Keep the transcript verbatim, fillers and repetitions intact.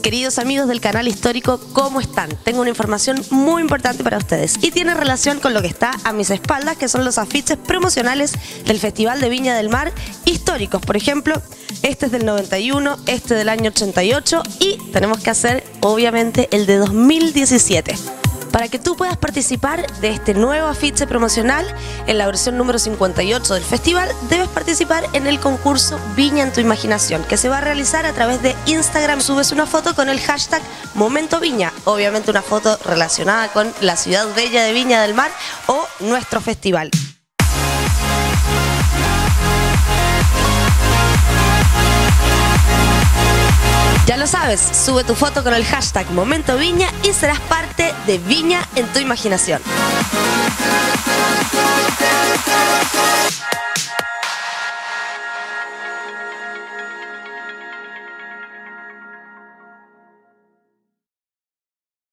Queridos amigos del canal histórico, ¿cómo están? Tengo una información muy importante para ustedes y tiene relación con lo que está a mis espaldas, que son los afiches promocionales del Festival de Viña del Mar históricos. Por ejemplo, este es del noventa y uno, este del año ochenta y ocho y tenemos que hacer obviamente el de dos mil diecisiete. Para que tú puedas participar de este nuevo afiche promocional en la versión número cincuenta y ocho del festival, debes participar en el concurso Viña en tu Imaginación, que se va a realizar a través de Instagram. Subes una foto con el hashtag Momento Viña, obviamente una foto relacionada con la ciudad bella de Viña del Mar o nuestro festival. Ya lo sabes, sube tu foto con el hashtag Momento Viña y serás parte de Viña en tu Imaginación.